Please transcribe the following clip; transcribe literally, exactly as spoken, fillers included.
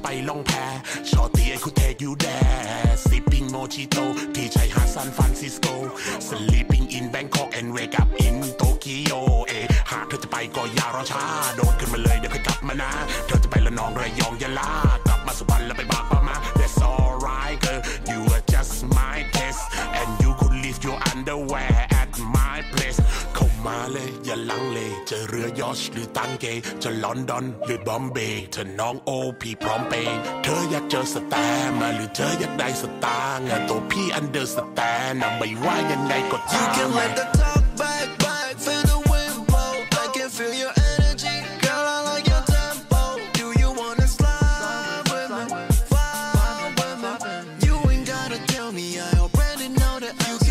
ไปล่องแพชอตีไอ้คุเทกยูแดซิปปิ้งโมจิโตที่ชายหาดซานฟรานซิสโก sleeping in Bangkok and wake up in Tokyo เอหากเธอจะไปก็อย่ารอช้าโดดขึ้นมาเลยเดี๋ยวค่อยกลับมานะเธอจะไปละนองระยองยะลากลับมาสุพรรณแล้วไปบางปะมา That's alright girl you are just my test and you could leave your underwear at my place เข้ามาเลยอย่าลังเลจะเรือยอชหรือตังเกจะลอนดอนหรือบอมเบย์เธอน้องโอพี่พร้อมเปย์เธออยากเจอสแตนมาหรือเธออยากได้สตางค์ตัวพี่อันเดอร์สแตนนะไม่ว่ายังไงก็ตาม You can let the talk back back feel the wind blow I can feel your energy girl I like your tempo do you wanna slide with me vibe with me you ain't gotta tell me I already know that you